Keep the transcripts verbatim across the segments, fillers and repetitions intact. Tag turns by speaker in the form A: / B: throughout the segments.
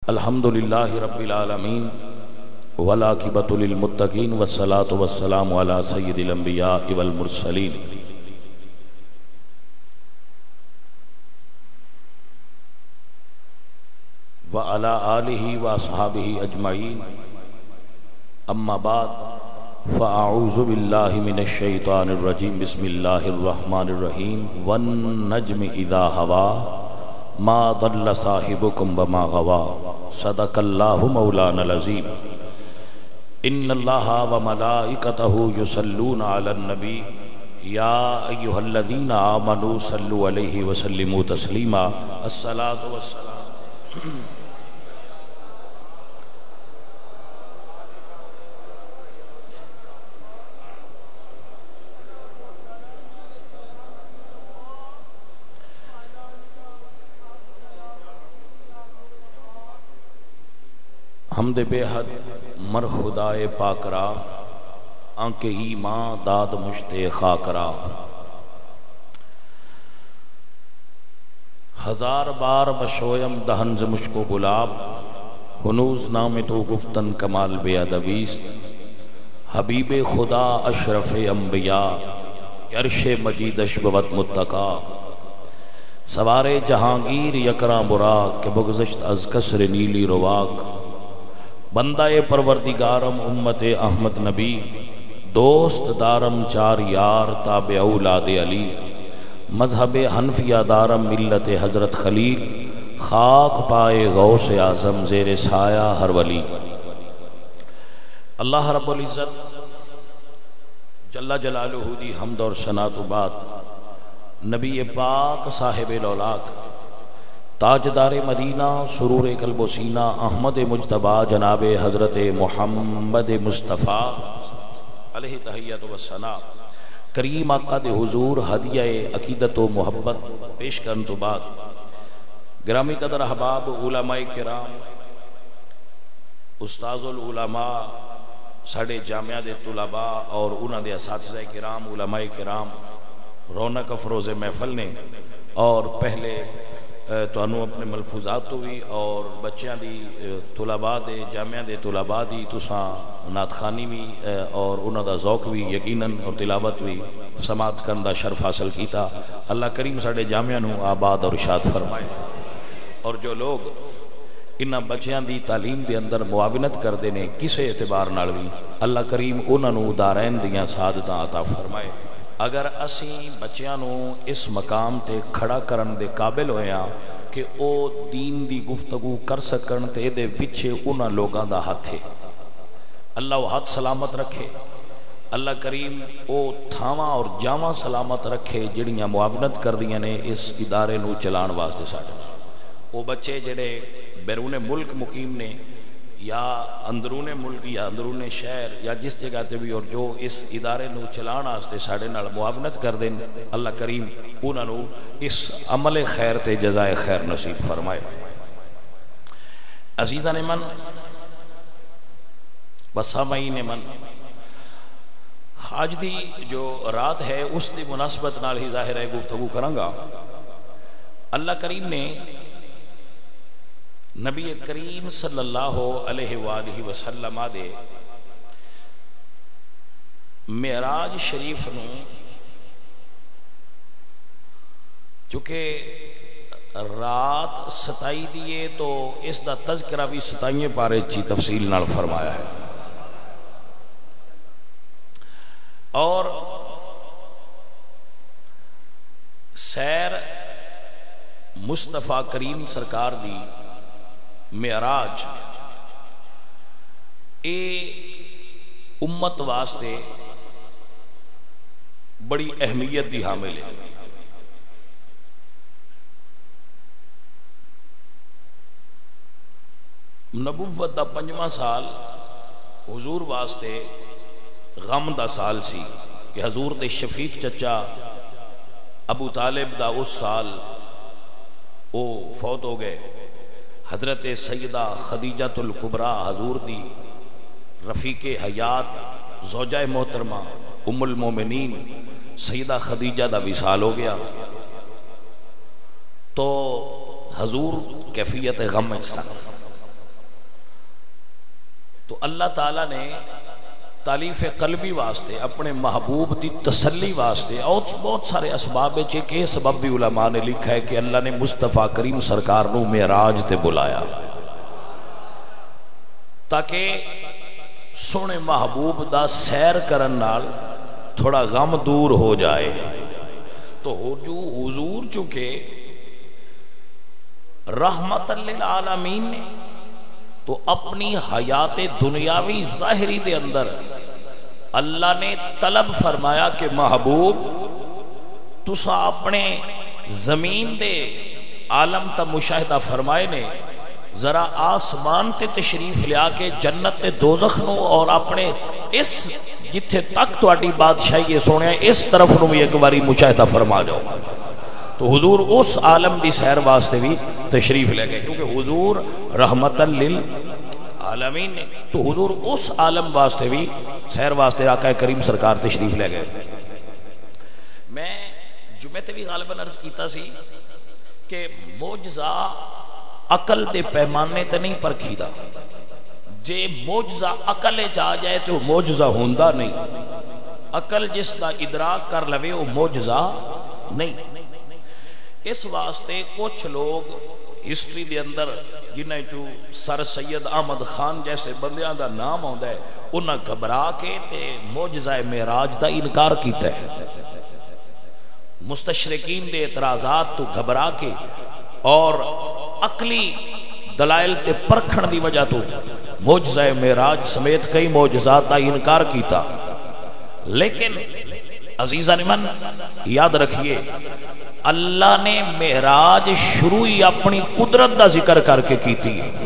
A: الحمدللہ رب العالمین والعاقبۃ للمتقین والصلاۃ والسلام علی سید الانبیاء والمرسلین وعلی آلہ واصحابہ اجمعین اما بعد فاعوذ باللہ من الشیطان الرجیم بسم اللہ الرحمن الرحیم والنجم اذا ہوا ما ضل صاحبکم وما غوا صدق اللہ مولانا العظیم ان اللہ وملائکتہ یصلون علی النبی یا ایہا الذین آمنوا صلوا علیہ وسلموا تسلیما الصلاة والسلام حمد بے حد مر خدائے پاک را آنکہ ایمان داد مشتے خاک را ہزار بار بشویم دہنز مشکو گلاب ہنوز نام تو گفتن کمال بے ادبیست حبیب خدا اشرف انبیاء عرش مجیدش بود متقا سوار جہانگیر یکرا براق کہ بگزشت از کسر نیلی رواق بندہ پروردگارم امت احمد نبی دوست دارم چار یار تابع اولاد علی مذہب حنفیہ دارم ملت حضرت خلیل خاک پائے غوث اعظم زیر سایہ ہر ولی اللہ رب العزت جل جلالہ دی حمد اور ثنا تو بعد نبی پاک صاحب الاولاق تاجدار مدینہ سرور قلب و سینہ احمد مجتبی جناب حضرت محمد مصطفیٰ علیہ تحیت و ثنا کریم آقا دے حضور ہدیہ عقیدت و محبت پیش کرن تو بعد گرامی قدر احباب علماء کرام استاذ العلماء ساڑھے جامعہ دے طلباء اور انہاں دے اساتذہ کرام علماء کرام رونق افروز محفل نے اور پہلے تو انہوں اپنے ملفوظات تو بھی اور بچیاں دی طلباء دے جامعہ دے طلباء دی تساں ناتخانی بھی اور انہوں دا ذوق بھی یقیناً اور تلاوت بھی سماعت کرن دا شرف حاصل کیتا اللہ کریم ساڑھے جامعہ نو آباد اور ارشاد فرمائے اور جو لوگ انہاں بچیاں دی تعلیم دے اندر معاونت کر دینے کسے اعتبار نال بھی اللہ کریم انہاں نو دارین دیاں سعادتاں عطا فرمائے اگر اسی بچیاں نو اس مقام تے کھڑا کرن دے قابل ہویا کہ او دین دی گفتگو کر سکن تے دے پچھے انہاں لوگاں دا ہاتھ ہے اللہ وہ ہاتھ سلامت رکھے اللہ کریم او تھاواں اور جاواں سلامت رکھے جڑیاں معاونت کر دیاں نے اس ادارے نو چلان واسطے ساڑھے او بچے جڑے بیرون ملک مقیم نے یا اندرون ملک یا اندرون شہر یا جس جگہ تے بھی اور جو اس ادارے نو چلان آستے ساڑھے نال معاونت کر دیں اللہ کریم انہاں نو اس عمل خیر تے جزائے خیر نصیب فرمائے عزیزان من وسامعین من آج دی جو رات ہے اس دی مناسبت نال ہی ظاہر ہے گفتگو کرانگا اللہ کریم نے نبی کریم صلی اللہ علیہ وآلہ وسلم دے معراج شریف نو چونکہ رات ستائی دیئے تو اس دا تذکرہ بھی ستائیے پارے چی تفصیل نال فرمایا ہے اور سیر مصطفیٰ کریم سرکار دی معراج اے امت واسطے بڑی اہمیت دی حامل ہے نبوت دا پنجواں سال حضور واسطے غم دا سال سی کہ حضور دے شفیق چچا ابو طالب دا اس سال او فوت ہو گئے حضرت سیدہ خدیجۃ الکبریٰ حضور دی رفیق حیات زوجہ محترمہ ام المومنین سیدہ خدیجہ دا وصال ہو گیا تو حضور کیفیت غم سن تو اللہ تعالیٰ نے تالیف قلبی واسطے اپنے محبوب دی تسلی واسطے اور بہت سارے اسباب ہے کہ سبب بھی علماء نے لکھا ہے کہ اللہ نے مصطفیٰ کریم سرکار نو معراج تے بلایا تاکہ سونے محبوب دا سیر کرن نال تھوڑا غم دور ہو جائے. تو جو حضور چونکہ رحمت للعالمین نے تو اپنی حیات دنیاوی ظاہری دے اندر اللہ نے طلب فرمایا کہ محبوب تسا اپنے زمین دے عالم تا مشاہدہ فرمائے نے ذرا آسمان تے تشریف لیا کے جنت تے دوزخ نو اور اپنے اس جتھے تک تو اڈی بادشاہی یہ سونے اس طرف نو ایک باری مشاہدہ فرما جاؤ. تو حضور اس عالم دی سیر واسطے بھی تشریف لے گئے کیونکہ حضور رحمت للعالمین نے تو حضور اس عالم واسطے بھی سیر واسطے آقا کریم سرکار تشریف لے گئے. میں جمعے تے بھی غالباً عرض کیتا سی کہ معجزہ عقل دے پیمانے تے نہیں پرکھی دا. جے معجزہ عقل چاہ جائے تو معجزہ ہوندہ نہیں. عقل جس دا ادراک کر لوے وہ معجزہ نہیں. اس واسطے کچھ لوگ ہسٹری دے اندر جنہیں جو سر سید احمد خان جیسے بندیاں دا نام ہوندا ہے انہاں گھبرا کے تے معجزہ معراج دا انکار کیتا ہے. مستشرقین دے اعتراضات تو گھبرا کے اور عقلی دلائل تے پرکھن دی وجہ تو معجزہ معراج سمیت کئی معجزات دا انکار کیتا. لیکن عزیزان من یاد رکھیے اللہ نے معراج شروع ہی اپنی قدرت دا ذکر کر کے کیتی ہے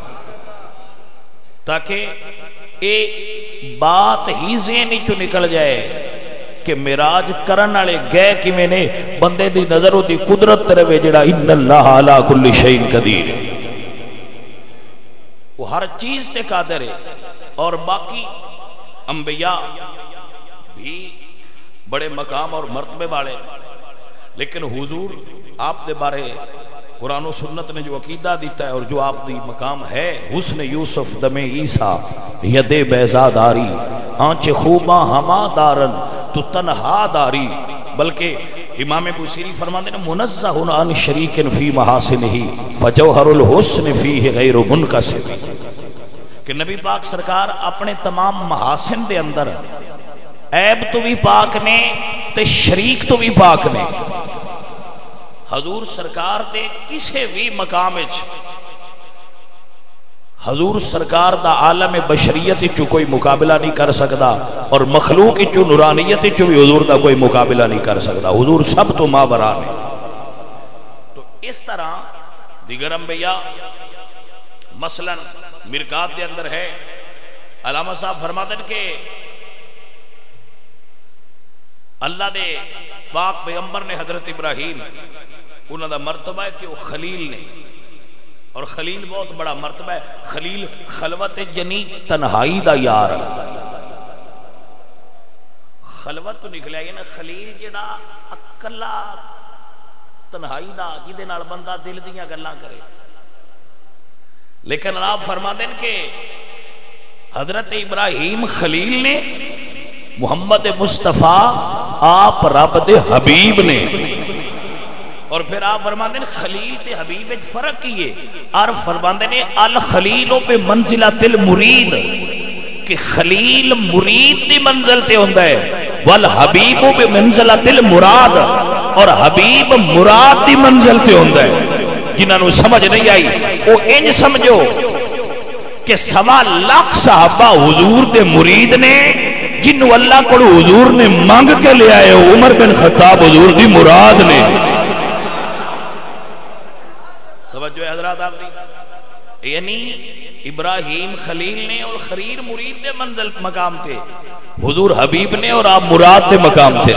A: تاکہ اے بات ہی ذہن چو نکل جائے کہ معراج کرن والے گئے کیویں نے بندے دی نظر دی قدرت تے رہے جڑا ان اللہ علی کل شیء قدیر وہ ہر چیز تے قادر ہے. اور باقی انبیاء بھی بڑے مقام اور مرتبے والے لیکن حضور آپ دے بارے قرآن و سنت نے جو عقیدہ دیتا ہے اور جو آپ دی مقام ہے حسن یوسف دم عیسیٰ ید بیضا داری آنچ خوباں ہما دارن تو تنہا داری. بلکہ امام بوسیری فرماتے ہیں منزہ عن شریک فی محاسنہ فجوہر الحسن فیہ غیر منقسم کہ نبی پاک سرکار اپنے تمام محاسن دے اندر عیب تو بھی پاک نے تے شریک تو بھی پاک نے. حضور سرکار دے کسے بھی مقام وچ حضور سرکار دا عالم بشریت چو کوئی مقابلہ نہیں کر سکتا اور مخلوق چو نورانیت چو بھی حضور دا کوئی مقابلہ نہیں کر سکتا. حضور سب تو مابرا ہے. تو اس طرح دیگر انبیاء مثلا مرکات دے اندر ہے علامہ صاحب فرماتے ہیں کہ اللہ دے پاک پیغمبر نے حضرت ابراہیم انہوں دا مرتبہ ہے کہ وہ خلیل نے اور خلیل بہت بڑا مرتبہ ہے. خلیل خلوت یعنی تنہائی دا یار خلوت تو نکلے گا نا خلیل جڑا اکلا تنہائی دا جدے نال بندہ دل دیاں گلاں کرے. لیکن آپ فرما دیں کہ حضرت ابراہیم خلیل نے محمد مصطفیٰ آپ رب دے حبیب نے اور پھر آپ فرماتے ہیں خلیل تے حبیب ایک فرق کیے اور فرماتے ہیں الخلیلوں پہ منزلت المرید کہ خلیل مرید دی منزل تے ہوندہ ہے والحبیبوں پہ منزلت المراد اور حبیب مراد دی منزل تے ہوندہ ہے. جنہاں نو سمجھ نہیں آئی وہ انج سمجھو کہ سوا لاکھ صحابہ حضور دے مرید نے جنہوں اللہ کو حضور نے مانگ کے لے آئے عمر بن خطاب حضور دی مراد نے. توجہ حضرات آپ دی یعنی ابراہیم خلیل نے اور خلیل مرید دے منزل مقام تھے حضور حبیب نے اور آپ مراد دے مقام تھے.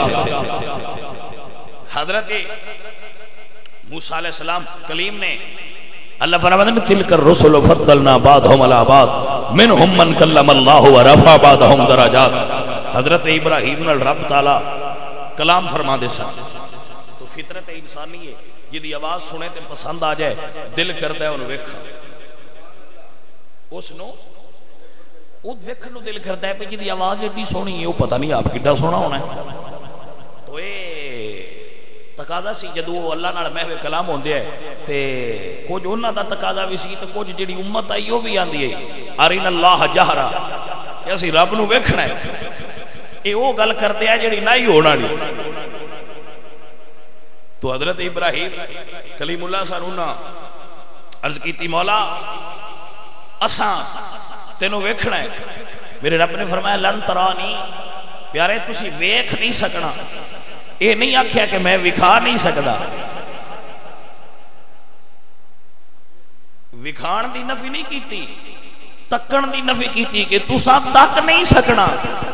A: حضرت موسیٰ علیہ السلام کلیم نے اللہ فرماتے ہیں تلک الرسل فضلنا بعضهم علی بعض منهم من کلم اللہ ورفع بعضهم درجات. حضرت ابراہیم نے رب تعالی کلام فرما دے سا تو فطرت انسانی ہے جدی آواز سنے تے پسند آ جائے دل کرتا ہے انہوں ویکھا اس نو وہ ویکھن نو دل کرتا ہے پہ جی آواز ایڈی سونی ہے وہ پتہ نہیں آپ کڈا سونا ہونا ہے. تو اے تقاضا سی جدو اللہ نال محو کلام ہوندے ہے تے کچھ انہاں دا تقاضا بھی سی تے کچھ جڑی امت آئی وہ بھی آندی ہے ارین اللہ جہرا کہ اسی رب نو ویکھنا ہے. اے وہ گل کرتے ہیں جڑی نہیں ہونا نہیں. تو حضرت ابراہیم کلیم اللہ سانونا عرض کیتی مولا اساں تینوں ویکھنا ہے. میرے رب نے فرمایا لن ترانی پیارے تسی ویکھ نہیں سکنا. اے نہیں آکھیا کہ میں وکھا نہیں سکدا. وکھان دی نفی نہیں کیتی تکن دی نفی کیتی کہ تساں تک نہیں سکنا.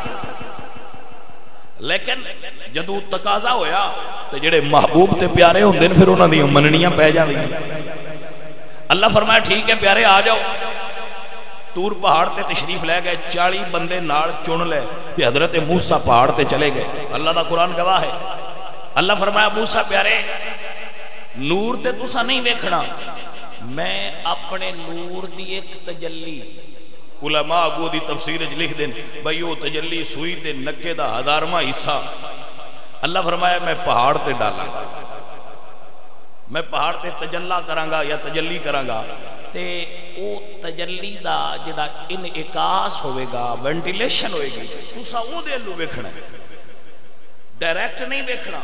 A: لیکن جدو تقاضا ہویا تو جڑے محبوب تے پیارے ہوندے نے پھر انہاں دی مننیاں پہ جاندیاں. اللہ فرمایا ٹھیک ہے پیارے آ جاؤ. تور پہاڑ تے تشریف لے گئے چالی بندے نال چن لے تے حضرت موسیٰ پہاڑ تے چلے گئے. اللہ دا قرآن گواہ ہے. اللہ فرمایا موسیٰ پیارے نور تے تسا نہیں ویکھنا میں اپنے نور دی ایک تجلی. علماء اگو دی تفسیر لکھ دیں بھئی وہ تجلی سوئی تے نکے دا ہزارواں حصہ اللہ فرمایا میں پہاڑ تے ڈالا گا. میں پہاڑ تے تجلا کرانگا یا تجلی کرانگا تے او تجلی دا جڑا انعکاس ہوئے گا وینٹیلیشن ہوئے گی تسا او دے لو ویکھنا ہے ڈائریکٹ نہیں ویکھنا.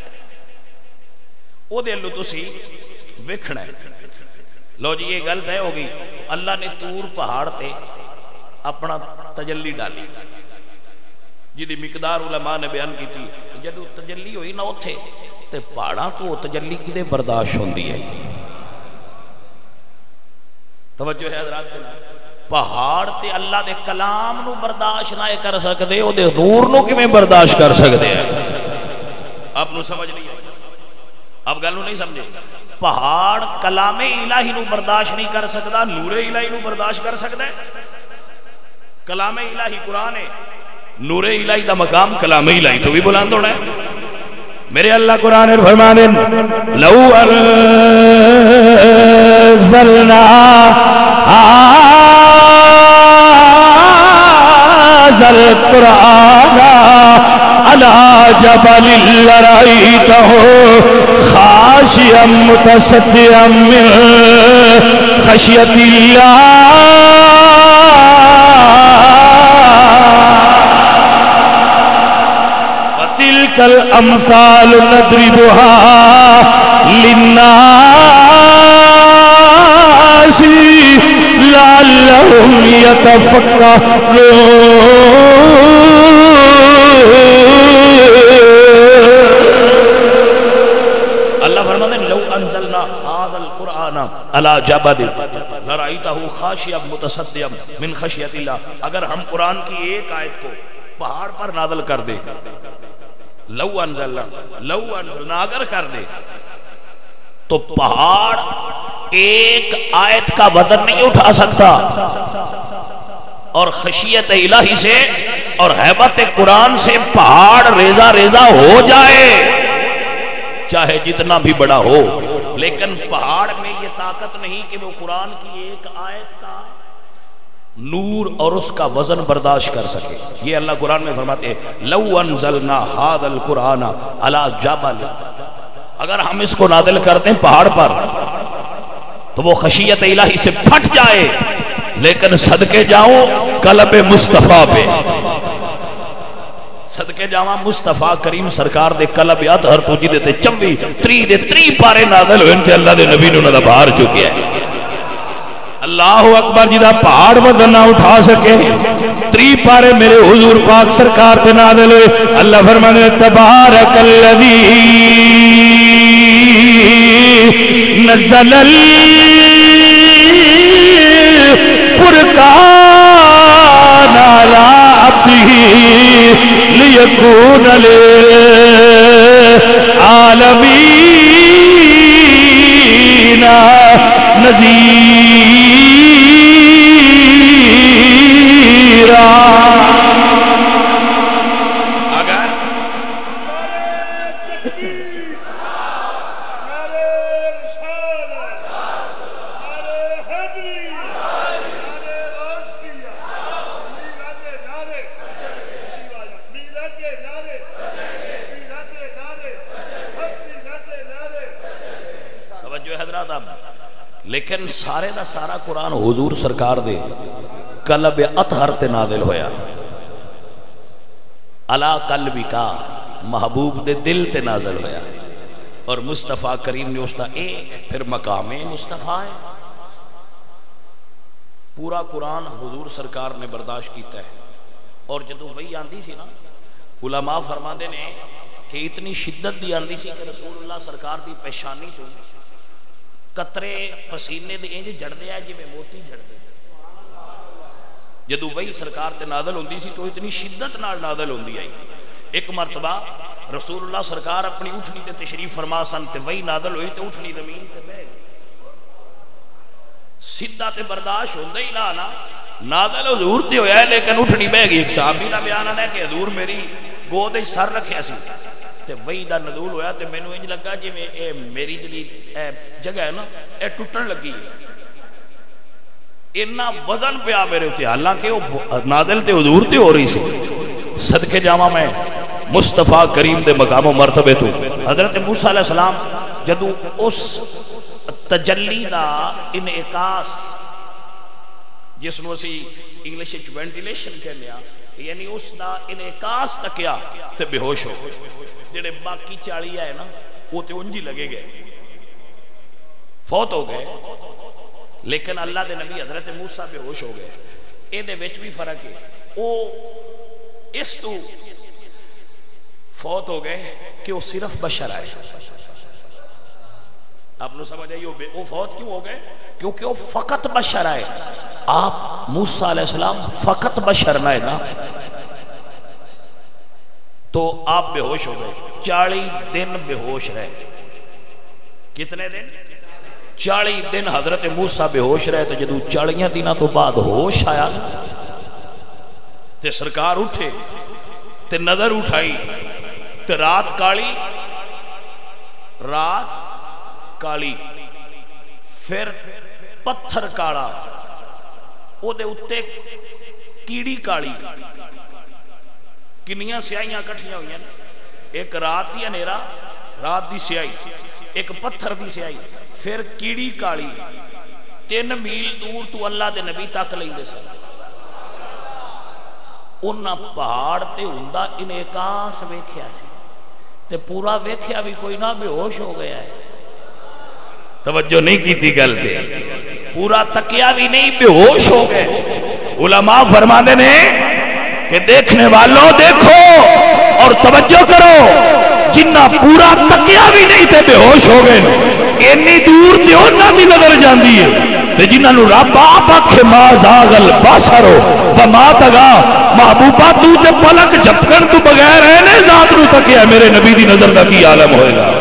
A: او دے لو تسی ویکھنا ہے. لو جی یہ گل طے ہو گئی. اللہ نے تور پہاڑ تے اپنا تجلی ڈالی جی مقدار علماء نے بیان کی تھی. جدو تجلی ہوئی نہ اتھے تے پہاڑاں تو تجلی کدے برداشت ہوندی ہے. توجہ ہے حضرات کے نام. پہاڑ تے اللہ دے کلام نو برداشت نہ کر سکدے او دے نور نو کیویں برداشت کر سکدے ہیں. آپ نو سمجھ نہیں آئی آپ گل نو نہیں سمجھے. پہاڑ کلام الہی نو برداشت نہیں کر سکدا نور الہی نو برداشت کر سکدا ہے. کلام الہی قرآن ہے نور الہی دا مقام کلام الہی تو بھی بلند ہونا ہے. میرے اللہ قرآن فرما دیں لو انزلنا هذا القرآن على جبل لرأيته خاشعا متصدعا من خشية الله وتلك الأمثال نضربها للناس لعلهم يتفكرون. اللہ فرماتے ہیں لو انزلنا هذا القرآن على جبل لرأيته خاشعا متصدعا من خشية الله. اگر ہم قرآن کی ایک آیت کو پہاڑ پر نازل کر دے لو انزلنا لو انزلنا اگر کر دے تو پہاڑ ایک آیت کا وزن نہیں اٹھا سکتا اور خشیت الہی سے اور ہیبت قرآن سے پہاڑ ریزہ ریزہ ہو جائے چاہے جتنا بھی بڑا ہو. لیکن پہاڑ میں یہ طاقت نہیں کہ وہ قرآن کی ایک آیت کا نور اور اس کا وزن برداشت کر سکے. یہ اللہ قرآن میں فرماتے ہیں لو انزلنا هذا القرآن على جبل اگر ہم اس کو نازل کرتے ہیں پہاڑ پر تو وہ خشیت الہی سے پھٹ جائے. لیکن صدقے جاؤں قلب مصطفیٰ پہ صدقے جاؤں مصطفیٰ کریم سرکار دے قلب یاد ہر تو جی دیتے چمبی تری دے تری پارے نازل ہوئے انتے اللہ دے نبی نے انہوں نے باہر چکے ہیں. اللہ اکبر جدہ پہاڑ وزن نہ اٹھا سکے تری پارے میرے حضور پاک سرکار پہ نازل ہوئے. اللہ فرمانے تبارک الذی نزل الفرقان علی عبدہ لیکون للعالمین نذیرا. اگر لیکن سارے دا سارا قرآن حضور سرکار دے قلب اطہر تے نازل ہویا، علا قلبی کا محبوب دے دل تے نازل ہویا، اور مصطفیٰ کریم نے اس دا اے پھر مقام مصطفیٰ ہے۔ پورا قرآن حضور سرکار نے برداشت کیتا ہے، اور جدو وہی آندی سی نا، علماء فرما دے نے کہ اتنی شدت دی آندی سی کہ رسول اللہ سرکار دی پیشانی تو قطرے پسینے دے انج جڑدے آئے جی میں موتی جڑدے، جدو وہی سرکار تے نازل ہوندی سی تو اتنی شدت نال نازل ہوندی آئی۔ ایک مرتبہ رسول اللہ سرکار اپنی اٹھنی تے تشریف فرما سن تے وہی نازل ہوئی تے اٹھنی زمین تے بہ گئی، سیدھا تے برداشت ہوندے ہی نہ نا، نازل حضور تے ہویا ہے لیکن اٹھنی بہ گئی۔ ایک صحابی دا بیان ہے کہ حضور میری گود وچ سر رکھیا سی تے وہی دا نزول ہویا تے مینوں انج لگا جویں اے میری جڑی جگہ ہے نا اے ٹوٹن لگی، اتنا وزن پیا میرے اوتے، حالانکہ وہ نازل تے حضور تے ہو رہی سی۔ صدقے جاواں میں مصطفیٰ کریم دے مقام و مرتبے تو حضرت موسیٰ علیہ السلام جدو اس تجلی دا انعکاس جس نو اسی انگلش وچ وینٹیلیشن کہنے آ، یعنی اس دا انعکاس تکیا تے بے ہوش ہو گئے، جڑے باقی چالی آئے نا وہ تے انجی لگے گئے، فوت ہو گئے، لیکن اللہ دے نبی حضرت موسیٰ بے ہوش ہو گئے۔ اے دے وچ بھی فرق ہے، او اس تو فوت ہو گئے کہ وہ صرف بشر آئے۔ آپ نے سمجھ آئی وہ فوت کیوں ہو گئے؟ کیونکہ وہ فقط بشر آئے۔ آپ موسیٰ علیہ السلام فقط بشر نہ ہے نا، تو آپ بے ہوش ہو گئے، چالی دن بے ہوش رہے۔ کتنے دن؟ چالی دن حضرت موسیٰ بے ہوش رہے، تو جدو چالیاں دنوں تو بعد ہوش آیا تے سرکار اٹھے تے نظر اٹھائی تے رات کالی، رات کالی، پھر پتھر کالا، او دے اتے کیڑی کالی، کنیاں سیاہیاں کٹھیاں ہوئی ہیں، ایک رات دی اندھیرا، رات دی سیاہی، ایک پتھر دی سیاہی، پھر کیڑی کالی، تین میل دور تو اللہ دے نبی تک لیں دے سن۔ انہاں پہاڑ تے ہوندا انعکاس ویکھیا سی تے پورا ویکھیا بھی کوئی نہ، بے ہوش ہو گیا ہے۔ توجہ نہیں کی تھی گل تے، پورا تکیا بھی نہیں، بے ہوش ہو گئے۔ علماء فرماندے نے کہ دیکھنے والوں دیکھو اور توجہ کرو، جنہ پورا تکیا بھی نہیں تے بے ہوش ہو گئے، اتنی دور تے انہاں دی نظر جاندی ہے تے جنہاں نو رب آپ آکھے ما زاغ البصر وما طغى، محبوبہ تو تے پلک جھپکن تو بغیر اینے ذات نو تکیا، میرے نبی دی نظر دا کی عالم ہوئے گا۔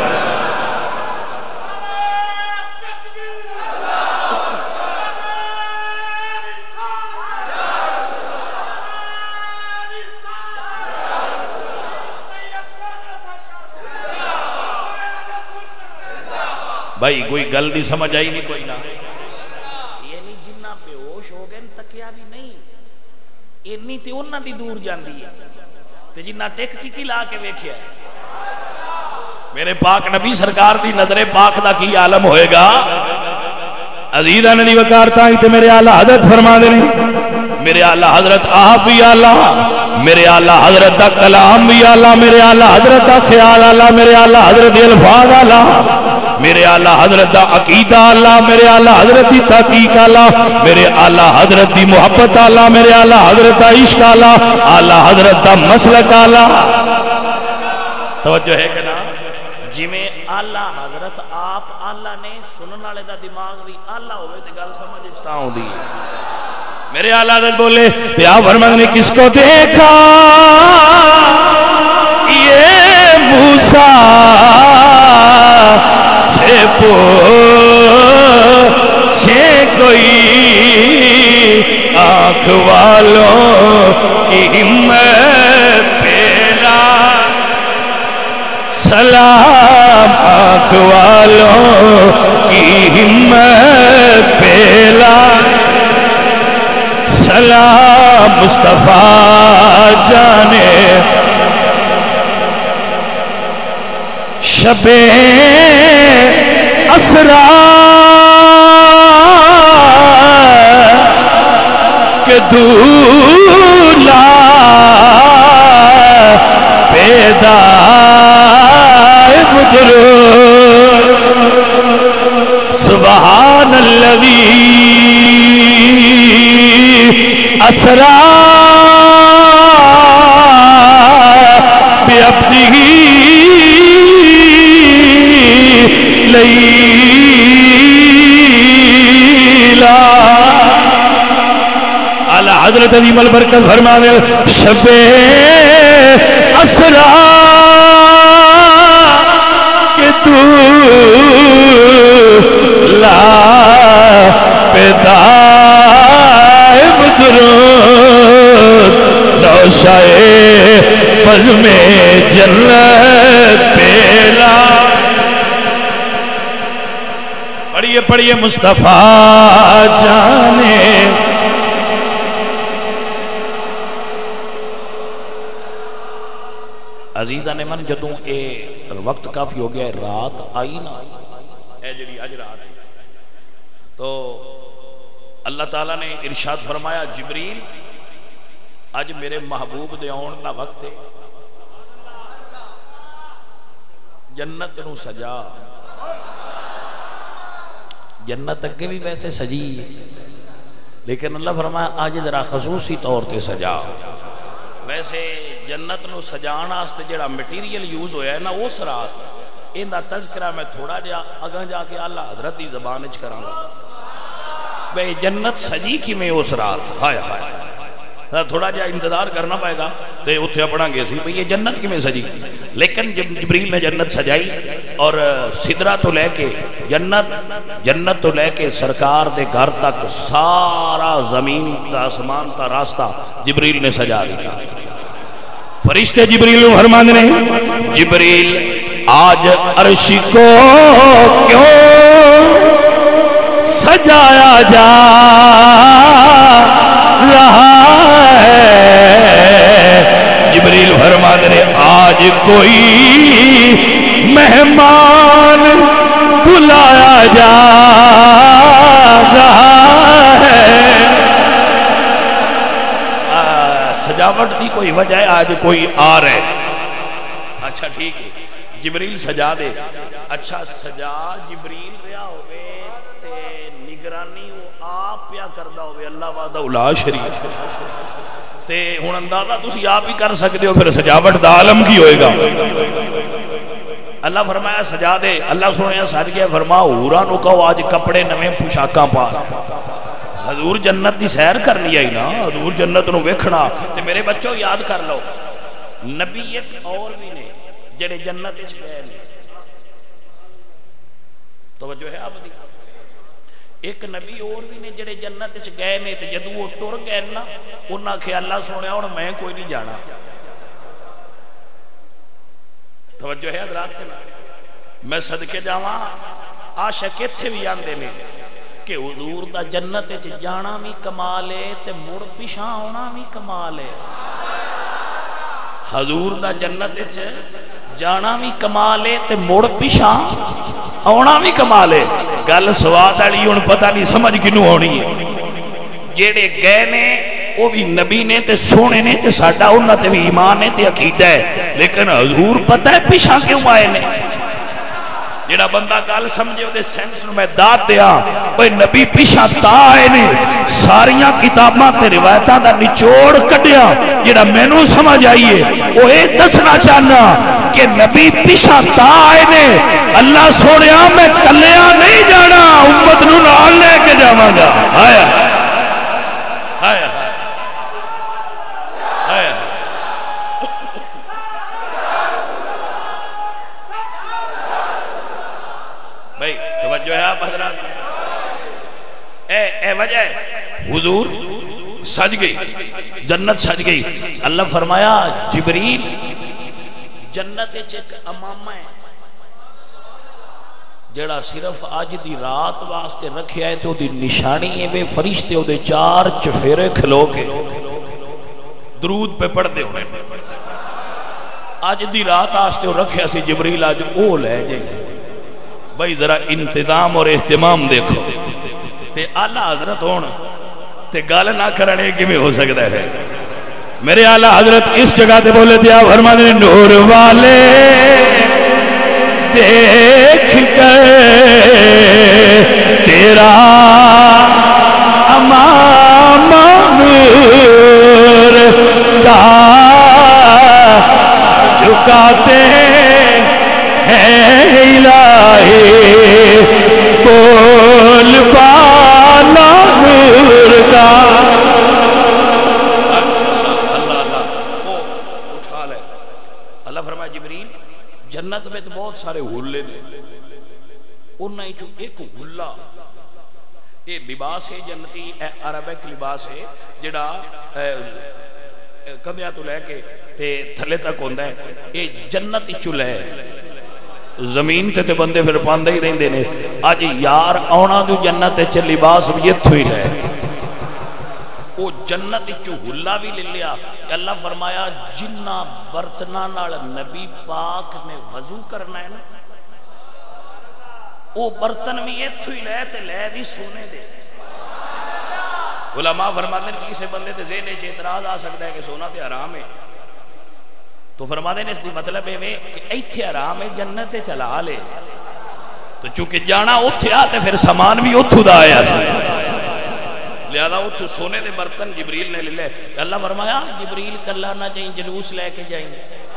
A: بھائی کوئی گل دی سمجھ آئی نہیں کوئی نہ، یعنی جنہ بے ہوش ہو گئے تکیا بھی نہیں، اتنی تے انہاں دی دور جاندی ہے تے جنہ ٹک ٹکی لا کے ویکھیا ہے۔ میرے پاک نبی سرکار دی نظر پاک دا کی عالم ہوئے گا۔ عزیزاں نے وقارتا ہی تے میرے اعلیٰ حضرت فرما دے نہیں، میرے اعلیٰ حضرت آپ بھی اعلیٰ، میرے اعلیٰ حضرت دا کلام بھی اعلیٰ، میرے اعلیٰ حضرت دا خیال اعلیٰ، میرے اعلیٰ حضرت دی الفاظ اعلیٰ، میرے اعلیٰ حضرت دا عقیدہ اعلیٰ، میرے اعلیٰ حضرت دی تحقیق اعلیٰ، میرے اعلیٰ حضرت دی محبت اعلیٰ، میرے اعلیٰ حضرت دا عشق اعلیٰ، اعلیٰ حضرت دا مسلک اعلیٰ۔ توجہ ہے کہ نا؟ جی میں اعلیٰ حضرت آپ اعلیٰ نے سنن والے دا دماغ بھی اعلیٰ ہوئے تے گل سمجھ اچھتا ہوں دی۔ میرے اعلیٰ حضرت بولے یا فرمان نے کس کو دیکھا یہ موسیٰ سے پوچھے کوئی، آنکھ والوں کی ہمت پیلا سلام، آنکھ والوں کی ہمت پیلا سلام، مصطفیٰ جانے شب اسرا دولا پیدا بدرود سبحان الذی اسرا بعبده لیلا اعلی حضرت عظیم البرکت فرمانے شب اسرا کہ تو لا پیدائے بدرود نوشائے بزم جنت پیلا پڑھئے پڑھئے مصطفیٰ جانے عزیزہ نے من جدوں اے وقت کافی ہو گیا ہے رات آئی نا اے جڑی اج رات تو اللہ تعالیٰ نے ارشاد فرمایا جبریل اج میرے محبوب دے آن دا وقت ہے جنت نو سجا جنت اگے بھی ویسے سجی لیکن اللہ فرمایا آج ذرا خصوصی طور تے سجا ویسے جنت نو سجان آستے جڑا میٹیریل یوز ہویا ہے نا وہ سراس ان دا تذکرہ میں تھوڑا جا اگاں جا کے اللہ حضرت دی زبان اچ کراں بے جنت سجی کی میں وہ سراس ہائے ہائے تھوڑا جا انتظار کرنا پائے گا تو اتھے اپنا گئے سی یہ جنت کی میں سجی لیکن جب جبریل نے جنت سجائی اور صدرہ تو لے کے جنت جنت تو لے کے سرکار دے گھر تک سارا زمین تا آسمان تا راستہ جبریل نے سجا دیا فرشتے جبریل فرمان نے جبریل آج عرش کو کیوں سجایا جا رہا ہے جبریل فرمان نے آج کوئی مہمان بلایا جا رہا ہے سجاوٹ دی کوئی وجہ ہے آج کوئی آ رہے اچھا ٹھیک ہے جبریل سجا دے اچھا سجا جبریل رہا ہوئے تے نگرانی وہ آپ پیا کردہ ہوئے اللہ وعدہ اولا شریف تے ہون اندازہ تسی آپ ہی کر سکتے ہو پھر سجاوٹ دا عالم کی ہوئے گا اللہ فرمایا سجا دے اللہ سنیا سج گیا فرما ہورا نو کہو آج کپڑے نویں پوشاکاں پا حضور جنت دی سیر کرنی آئی نا حضور جنت نو ویکھنا تے میرے بچوں یاد کر لو نبی ایک اور بھی نے جڑے جنت اچھ گئے نے توجہ ہے آپ دی ایک نبی اور بھی نے جڑے جنت اچھ گئے نے تے جدو وہ ٹر گئے نا انہاں کہ اللہ سنیا اور میں کوئی نہیں جانا توجہ ہے حضرات کے نا میں صدقے جاواں عاشق اتھے بھی آندے نے کہ حضور دا جنت اچھ جانا بھی کمال ہے تے مڑ پیشاں ہونا بھی کمال ہے حضور دا جنت اچھ جانا بھی کمال ہے تے مڑ پیشاں ہونا بھی کمال ہے گل سواد آلی ان پتہ نہیں سمجھ کنوں ہونی ہے جیڑے گئے نے وہ بھی نبی نے تے سونے نے تے ساڑھا انہاں تے بھی ایمان نے تے عقیدہ ہے لیکن حضور پتہ ہے پیشاں کیوں آئے نے جڑا بندہ گال سمجھے ہو دے سینس نو میں داد دیا وہ نبی پیشاں تا آئے نے ساریاں کتاباں تے روایتاں دا نچوڑ کٹیا جڑا میں نو سمجھ آئیے وہ ایک دسنا چاہنا کہ نبی پیشاں تا آئے نے اللہ سوڑیا میں کلیا نہیں جانا امت نو نال لے کے جاواں گا آیا آیا آیا بھائی توجہ ہے آپ حضرات اے اے وجہ ہے حضور سج گئی جنت سج گئی اللہ فرمایا جبریل جنت ایک امامہ ہے جڑا صرف آج دی رات واسطے رکھے آئے تو دی نشانی ہے بے فرشتے ہو دے چار چفیرے کھلو کے درود پہ پڑھ دے ہوئے آج دی رات واسطے رکھے اسی جبریل آج اول ہے جائے بھائی ذرا انتظام اور اہتمام دیکھو تے اعلیٰ حضرت ہون تے گل نہ کرنے کی میں ہو سکتا ہے میرے اعلیٰ حضرت اس جگہ تے بولے تھے آپ فرماتے ہیں نور والے دیکھ کر تیرا امام نور کا جھکاتے ہیں الہی بول بالا نور کا جنت میں تو بہت سارے غلے نے انہیں جو ایک غلہ یہ لباس ہے جنتی عربک لباس ہے جڑا کندھیاں تو لے کے تے تھلے تک ہوندا ہے یہ جنت چل ہے زمین تے تے بندے پھر پاندے ہی رہندے نے اج یار آنا جو جنت چ لباس بھی اتھو ہی لے وہ جنت چو غلہ بھی لے لیا اللہ فرمایا جنہ برتنا نال نبی پاک نے وضو کرنا ہے نا وہ برتن بھی اتھو ہی لے تے لے بھی سونے دے علماء فرماتے ہیں کسی بندے تے ذہن وچ اعتراض آ سکتا ہے کہ سونا تے حرام ہے تو فرماتے ہیں اس دی مطلب ہے کہ ایتھے حرام ہے جنت تے چلا لے تو چونکہ جانا اتھے آتے پھر سامان بھی اتھو دا آیا سی لہذا اتھو سونے دے برتن جبریل نے لے لے اللہ فرمایا جبریل کلا نہ جائیں جلوس لے کے جائیں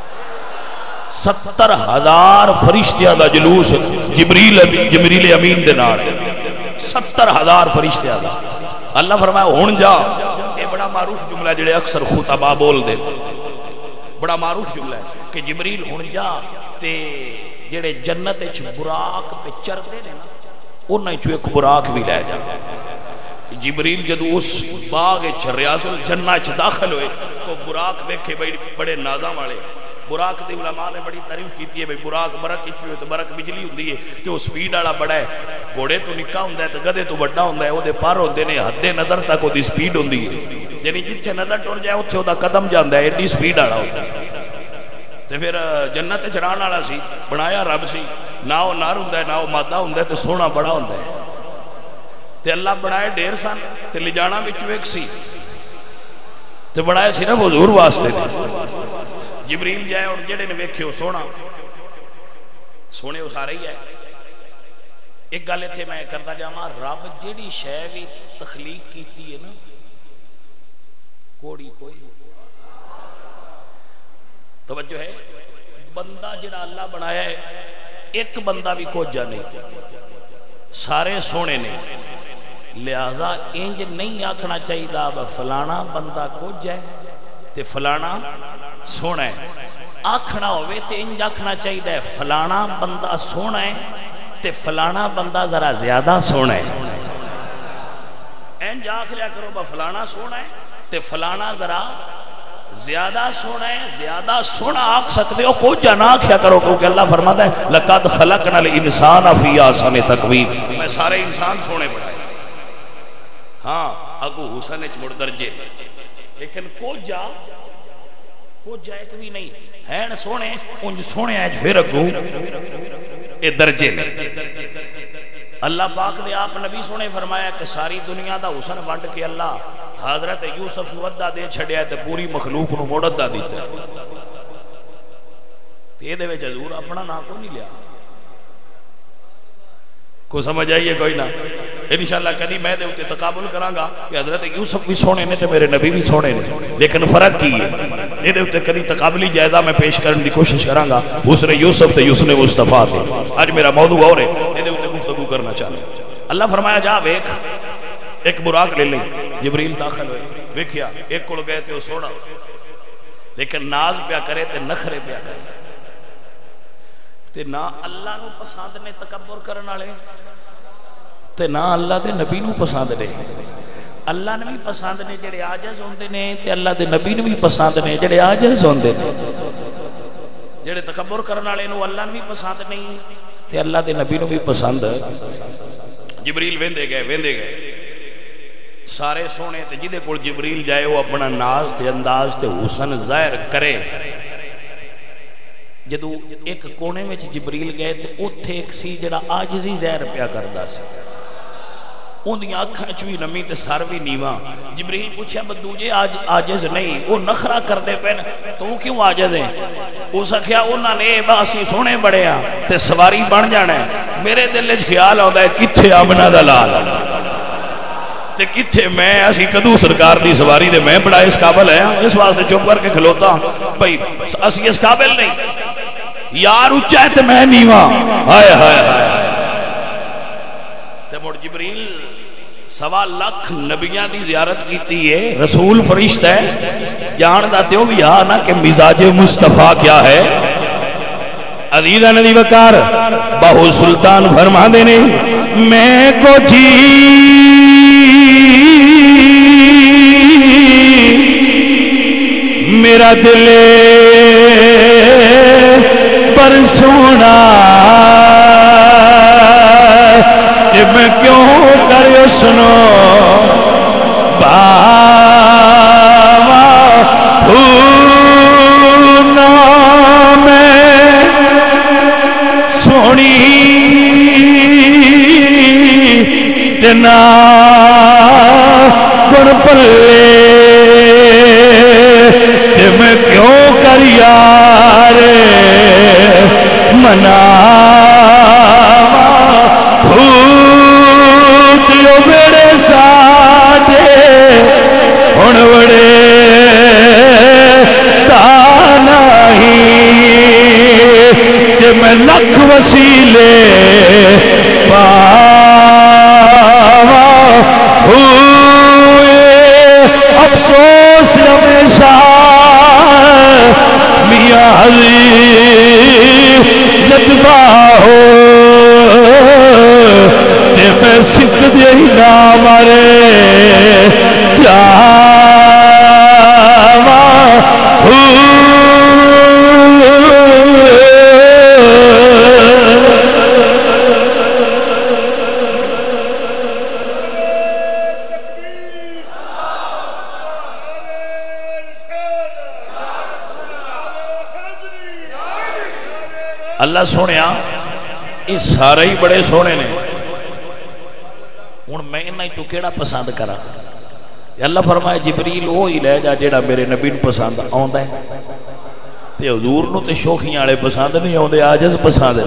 A: ستر ہزار فرشتیاں دا جلوس جبریل جبریل امین دے نال ستر ہزار فرشتیاں دا اللہ فرمایا ہون جا یہ بڑا معروف جملہ جڑے اکثر خطبہ بول دے بڑا معروف جملہ ہے کہ جبریل ہون جا تے جڑے جنت چ براق پہ چرتے نے انہاں چ ایک براق بھی لے جا جبریل جدو اس باغ ریاض الجنہ چ داخل ہوئے تو براق دیکھے بڑے نازاں والے براق دے علماء نے بڑی تعریف کیتی ہے بھئی براق برق کی چوئے تو برق بجلی ہوندی ہے کہ وہ سپیڈ والا بڑا ہے گھوڑے تو نکا ہوندا ہے تو گدھے تو بڑا ہوندا ہے او دے پر ہوندے نے حد نظر تک او دی سپیڈ ہوندی ہے یعنی جتھے نظر ٹر جائے اوتھے او دا قدم جاندا ہے ایڈی سپیڈ والا ہوندا ہے تے پھر جنت چڑھان والا سی بنایا رب سی نہ او نر ہوندا ہے نہ او مادہ ہوندا ہے تے سونا بڑا ہوندا ہے تے اللہ بنائے ڈھیر سن تے لے جانا وچوں ایک سی تے بنائے صرف حضور واسطے جبریل جائے اور جڑے نے ویکھے ہو سونا سونے وہ سارے ہی ہے ایک گل اتنے میں کرتا جاواں رب جیڑی شے بھی تخلیق کیتی ہے نا کوڑی کوئی توجہ ہے بندہ جڑا اللہ بنایا ہے ایک بندہ بھی کوجا نہیں سارے سونے نے لہذا انج نہیں آکھنا چاہیے فلانا بندہ کوجا ہے تے فلانا سونا ہے آکھنا ہوئے تے انج آکھنا چاہیے فلانا بندہ سونا ہے تے فلانا بندہ ذرا زیادہ سونا ہے انج آکھ لیا کرو با فلانا سونا ہے تے فلانا ذرا زیادہ سونا ہے زیادہ سونا آکھ سکتے ہو کو جانا کیا کرو کیونکہ اللہ فرماتا ہے لَقَدْ خَلَقْنَا الْإِنسَانَ فِي أَحْسَنِ تَقْوِيمٍ میں سارے انسان سونے بڑھائے ہاں اگو حسن اچ مڑ درجے لیکن کو جا کو جا ایک بھی نہیں ہین سونے انج سونے آج پھر اگو اے درجے نے اللہ پاک دے آپ نبی سونے فرمایا کہ ساری دنیا دا حسن ونڈ کے اللہ حضرت یوسف ودہ دے چھڑیا تے پوری مخلوق نو موڑت دا دیتا تے دے وچ حضور اپنا نا کو نہیں لیا کو سمجھ آئیے کوئی نہ انشاءاللہ کدی میں دے ہوتے تقابل کروں گا کہ حضرت یوسف بھی سونے نے تے میرے نبی بھی سونے نے لیکن فرق کی ہے یہ دے ہوتے کدی تقابلی جائزہ میں پیش کرنے کی کوشش کروں گا حسن یوسف تے حسن مصطفیٰ تے آج میرا موضوع اور ہے یہ دے ہوتے گفتگو کرنا چاہتا اللہ فرمایا جا بیک ایک براق لے لیں جبریل داخل ہوئے ویکھیا ایک کڑ گئے تے وہ سونا لیکن ناز پیا کرے تے نخرے پیا کرے تے نہ اللہ نو پسند نے تکبر کرنا لے تے نہ اللہ دے نبی نو پسند نے اللہ نے بھی پسند نے جڑے عاجز ہوندے نے تے اللہ دے نبی نو بھی پسند نے جڑے عاجز ہوندے نے جڑے تکبر کرنا لے نو اللہ نے بھی پسند نہیں تے اللہ دے نبی نو بھی پسند جبریل ویندے گئے ویندے گئے سارے سونے تے جدے کول جبریل جائے وہ اپنا ناز تے انداز تے حسن ظاہر کرے جدو ایک کونے میں جبریل گئے تے اوتھے ایک سی جڑا آجزی ظاہر پیا کردا سی ان دی آنکھاں چ بھی نمی تے سر بھی نیواں. جبریل پوچھا بدو جی آج عاجز نہیں وہ نخرا کردے پے تو کیوں عاجز ہیں؟ اس آکھیا انہاں نے باسی سونے بڑے آ تے سواری بن جانا ہے. میرے دل وچ خیال آندا ہے کتھے آمنہ دا لال تے کتھے میں اسی کدو سرکار دی سواری دے میں بڑا اس قابل ہے. اس واسطے چپ کر کے کھلوتا بھئی اسی اس قابل نہیں. یار اونچا ہے تے میں نیواں. ہائے ہائے ہائے تے مڑ جبریل سوا لاکھ نبیاں دی زیارت کیتی ہے. رسول فرشتہ ہے جان داتے ہو بھی ہاں نا کہ مزاج مصطفیٰ کیا ہے. عزیزہ ندی وکار باہو سلطان فرما دینے میں کو جی میرا دل پر سونا کہ میں کیوں کر سنو باوا ہونا میں سونی تنا گن پلے کہ میں کیوں کر یار منا بھوتیو میرے ساتھے ہن بڑے تانا ہی کہ میں لکھ وسیلے پاوا ہوئے افسوس ہمیشہ میاں علی نتبا ہو تے میں سکھ دے ہی نہ مارے جاوا ہوں. اللہ سونیا یہ سارے ہی بڑے سونے نے. ہوں میں انہاں چوں کیڑا پسند کرا؟ اللہ فرمائے جبریل وہی لے جا جیڑا میرے نبی نوں پسند آندا ہے. تے حضور نوں تے شوخیاں والے پسند نہیں آندے عاجز پسند ہے.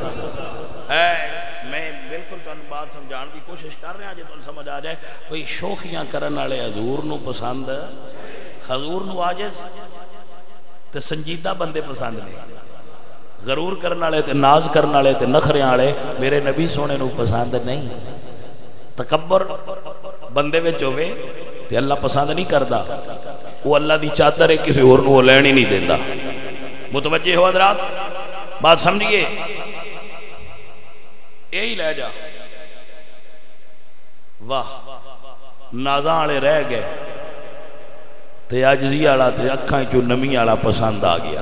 A: میں بالکل تانوں بات سمجھان دی کوشش کر رہا جے تانوں سمجھ آ جائے. کوئی شوخیاں کرن والے حضور نوں پسند حضور نوں عاجز تے سنجیدہ بندے پسند نہیں. غرور کرنے والے تے ناز کرنے والے تے نخریاں والے میرے نبی سونے نو پسند نہیں. تکبر بندے وچ ہوے تے اللہ پسند نہیں کردا. وہ اللہ دی چادر ہے کسی اور نو وہ لین ہی نہیں دیندا. متوجہ ہو حضرات بات سمجھیے. یہی لے جا واہ نازاں والے رہ گئے تے عاجزی والا تے اکھاں چوں نمی والا پسند آ گیا.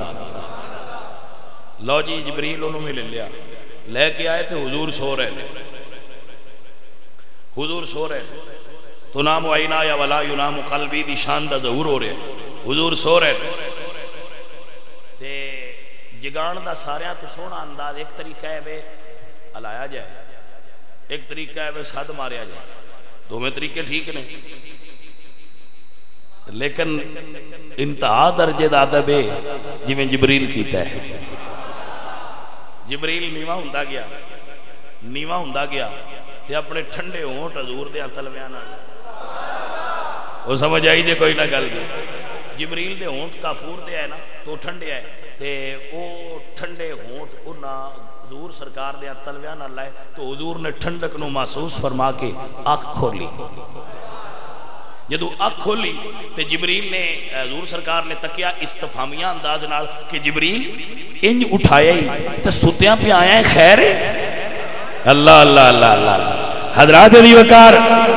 A: لو جی جبریل انہوں میں لے لیا لے کے آئے تھے. حضور سو رہے تھے حضور سو رہے تھے تو نام عینا یا ولا ینام قلبی دی شان دا ظہور ہو رہے. حضور سو رہے تھے تے جگان دا ساریاں تو سونا انداز. ایک طریقہ ہے بے علایا جائے, ایک طریقہ ہے بے ساتھ ماریا جائے. دو میں طریقے ٹھیک نہیں, لیکن انتہا درجے دا ادب ہے جی میں جبریل کیتا ہے. جبریل نیواں ہوندا گیا نیواں ہوندا گیا تے اپنے ٹھنڈے ہونٹ حضور دے تلویاں نال او سمجھ آئی جے کوئی نہ گل دی. جبریل دے ہونٹ کافور دے ہے نا تو ٹھنڈے ہے تے او ٹھنڈے ہونٹ انہاں حضور سرکار دے تلویاں نال لائے تو حضور نے ٹھنڈک نو محسوس فرما کے آنکھ کھولی. جدو آنکھ کھولی تے جبریل نے حضور سرکار نے تکیا استفہامیہ انداز نال کہ جبریل انج اٹھایا ہی تے ستیاں پہ آیا ہے خیر ہے. اللہ اللہ اللہ اللہ حضرات دی وقار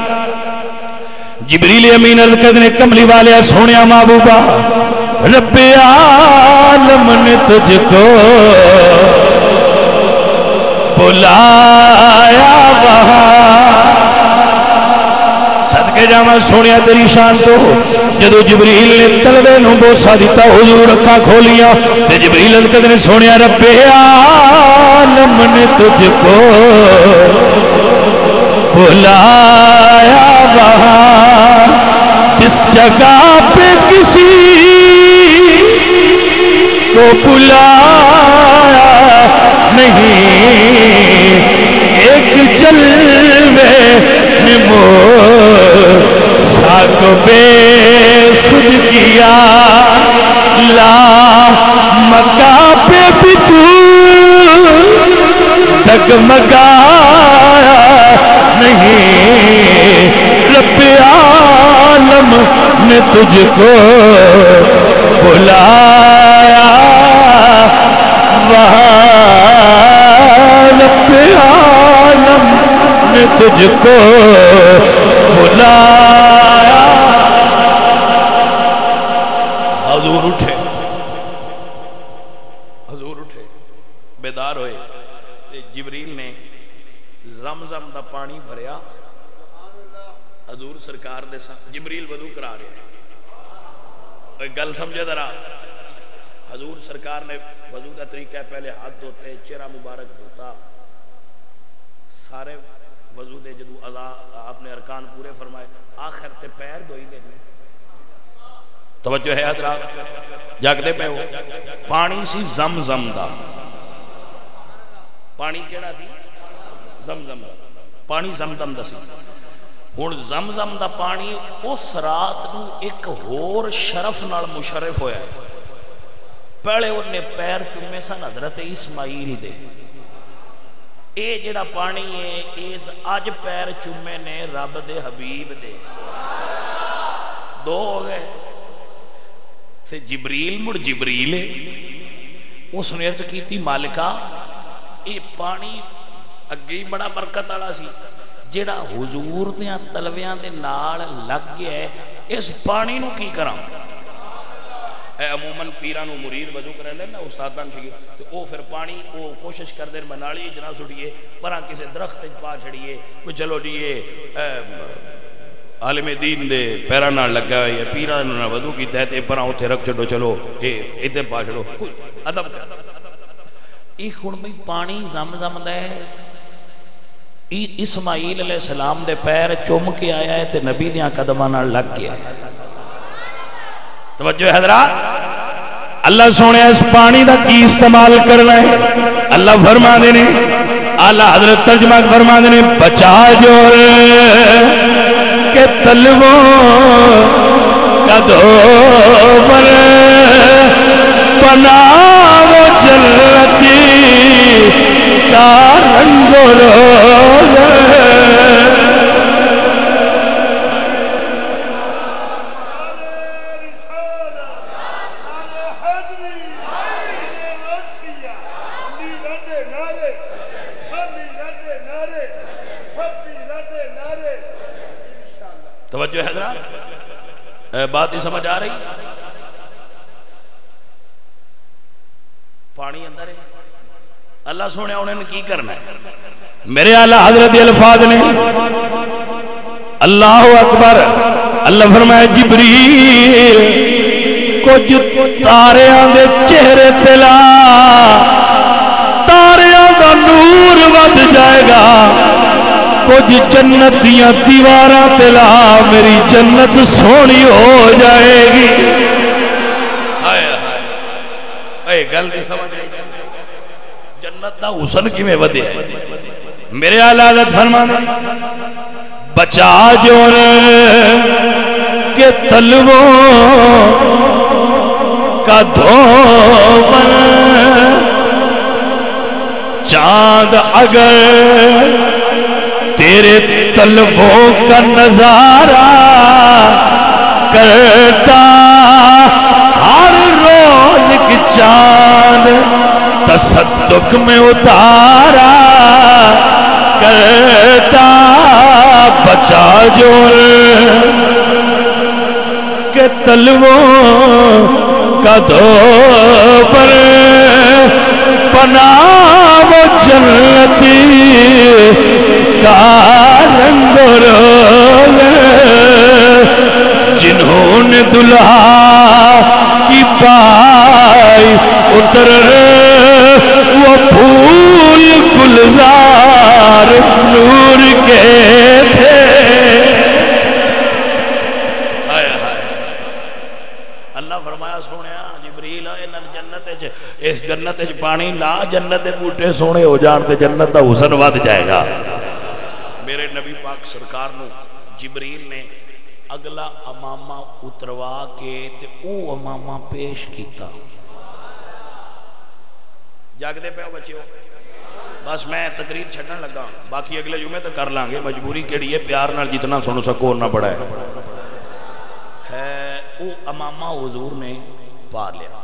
A: جبریل امین القدر نے کملی والے سونیا محبوبہ رب عالم نے تجھ کو بلایا وہاں صدقے جاواں سونیا تیری شان تو. جدو جبریل نے تلوے نو بوسا دیتا حضور اکھاں کھولیاں تے جبریل القدر نے سونیا رب عالم نے تجھ کو بلایا وہاں جس جگہ پہ کسی کو بلایا نہیں، ایک جلوے نمو ساکھ بے خود کیا، لا مکہ پہ بھی تو ڈگمگایا نہیں، رب عالم نے تجھ کو بلایا وہاں، رب عالم نے تجھ کو بلایا۔ حضور اٹھے، حضور اٹھے، بیدار ہوئے، جبریل نے زمزم دا پانی بھریا حضور سرکار دے ساتھ، جبریل وضو کرا رہے ہیں، ایک گل سمجھے ذرا، حضور سرکار نے وضو کا طریقہ ہے، پہلے ہاتھ دھوتے، چہرہ مبارک دھوتا، سارے وضو دے جدو ادا آپ نے ارکان پورے فرمائے، آخر تے پیر دھوئی دے، توجہ ہے حضرات، جاگدے پہ ہو، پانی سی زمزم دا، پانی کیڑا سی زمزم دا، پانی زمزم دا سی، ہن زمزم دا پانی اس رات نو ایک ہور شرف نال مشرف ہویا ہے، پہلے انہیں پیر چومے سن حضرت اسماعیل دے، اے جڑا پانی ہے اس آج پیر چومے نے رب دے حبیب دے، دو ہو گئے، تے جبریل مڑ جبریل ہے، اس نے عرض کی تھی مالکہ اے پانی اگے بڑا برکت والا سی، جڑا حضور دیاں تلویاں دے نال لگ گیا ہے، اس پانی نو کی کراں؟ اے عموماً پیرانو مرید وضو کرے لیں نا استادان چھگی، تو او پھر پانی او کوشش کر دیں منالی جنا سڑیے، پرہاں کسے درخت پا چھڑیے، وہ چلو جیے عالم دین دے پیرانا لگا ہے، پیرانو وضو کی تحتے پرہاں ہوتے رکھ چھڑو چلو، اے ادھے پا چھڑو، ادب کر ایک خون میں پانی زمزم دے، اسماعیل علیہ السلام دے پیر چوم کے آیا ہے تے نبی دیاں قدمانا لگ گیا ہے، توجہ حضرات، اللہ سونے اس پانی دا کی استعمال کرنا ہے، اللہ فرما دینے، اعلیٰ حضرت ترجمہ فرما دینے، بچا جو کہ تلووں کا دوبر بنا وہ جلتی کا رنگ و روز توجہ حضرات، بات ہی سمجھ آ رہی، پانی اندر ہے، اللہ سونے انہیں نے کی کرنا ہے، میرے اعلیٰ حضرت الفاظ نے، اللہ اکبر، اللہ فرمائے جبریل کچھ تاریاں دے چہرے تلا، تاریاں دا نور ود جائے گا، کچھ جنت دیاں دیواراں تلا، میری جنت سونی ہو جائے گی، اے گل دی سمجھ آئی، جنت دا حسن کی میں ودے ہے، میرے اعلیٰ حضرت فرمانا، بچا جو کہ تلووں کا دھوبن، چاند اگر تیرے تلووں کا نظارہ کرتا، ہر روز کی چاند تصدق میں اتارا کرتا، بچا جو کہ تلووں کا دوبر بنا وہ جنتی کا رنگ و روز، جنہوں نے دلہا کی پائی اتر وہ پھول گلزار نور کے اللہ فرمایا سونے جبریل انہاں جنت وچ اس جنت وچ پانی لا جنت دے بوٹے سونے ہو جان تے جنت دا حسن ود جائے گا میرے نبی پاک سرکار نو جبریل نے اگلا امامہ اتروا کے تے او امامہ پیش کیتا جاگ دے پہ ہو بچے ہو بس میں تقریر چھڑن لگا باقی اگلے جمعے تو کر لانگے مجبوری کے لیے پیار نال جتنا سنو سکو نہ بڑا ہے ہے او امامہ حضور نے پا لیا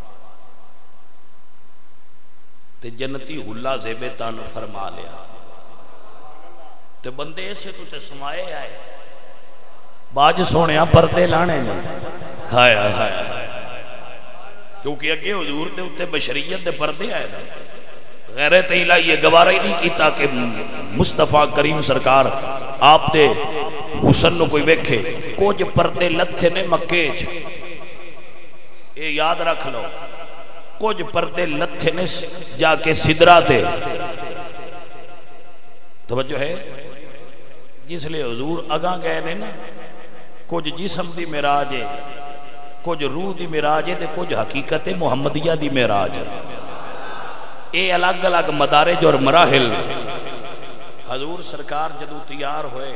A: تے جنتی حلہ زیبے تان فرما لیا تے بندے سے تو تے سمائے آئے باج سونیا پردے لانے میں کھایا کھایا کیونکہ اگے حضور تے اتے بشریت دے پردے آئے دا غیرت الہی یہ گوارہ ہی نہیں کیتا کہ مصطفیٰ کریم سرکار آپ دے حسن نو کوئی ویکھے کچھ پردے لتھے نے مکے چ اے یاد رکھ لو کچھ پردے لتھے نے جا کے سدرہ تے توجہ ہے جس لئے حضور اگاں گئے نے نا کچھ جسم دی معراج ہے کچھ روح دی معراج ہے تے کچھ حقیقت محمدیہ دی معراج ہے اے الگ الگ مدارج اور مراحل حضور سرکار جدو تیار ہوئے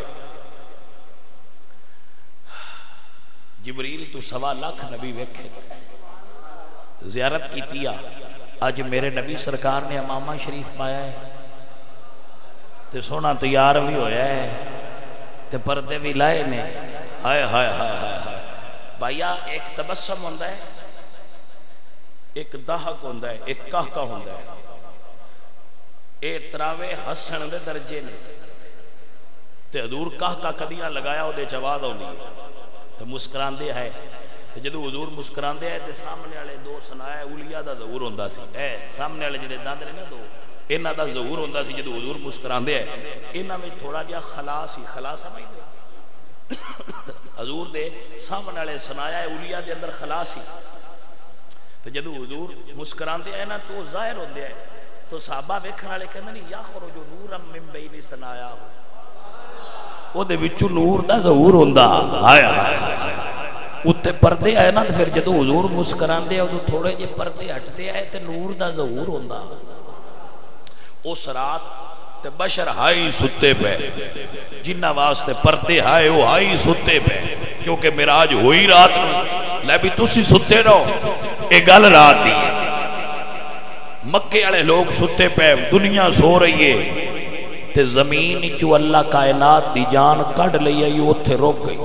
A: جبریل تو سوا لاکھ نبی ویکھے زیارت کی تیا آج میرے نبی سرکار نے امامہ شریف پایا ہے تے سونا تیار بھی ہویا ہے تے پردے بھی لائے نے ہائے ہائے ہائے ہائے بھائیا ایک تبسم ہوندہ ہے ایک دہک ہوندہ ہے ایک کہکہ ہوندہ ہے اے تراوے حسن دے درجے نے تے حضور کہکہ کدیاں لگایا ہو دے جواد ہو نہیں تو مسکران دے ہے جدو حضور مسکران دے ہے تے سامنے والے دو سنایا اولیاء دا ظہور ہوندہ سی اے سامنے والے جڑے داند نے نا دو انہاں دا ظہور ہوندہ سی جدو حضور مسکران دے ہے انہاں میں تھوڑا جا خلاص ہی خلاص سمجھ دے حضور دے سامنے والے سنایا اولیاء دے اندر خلاص ہی تو جدو حضور مسکران دے ہے نا تو ظاہر ہوندے ہے تو صحابہ ویکھن والے کہندے نہیں یا خروج نورم من بین سنایا او دے وچوں نور دا ظہور ہوندا ہائے ہائے اتے پردے آئے نا تو پھر جدو حضور مسکران دے تو تھوڑے جے پردے ہٹتے آئے تے نور دا ظہور ہوندا اس رات تے بشر ہائی ستے پہ جنہ واسطے پردے ہائے وہ ہائی ستے پہ کیونکہ معراج ہوئی رات نو لے بھی تسی ستے رہو اے گل رات دی مکے والے لوگ ستے پہ دنیا سو رہی ہے تے زمین چو اللہ کائنات دی جان کڈ لئی آئی اوتھے روک گئی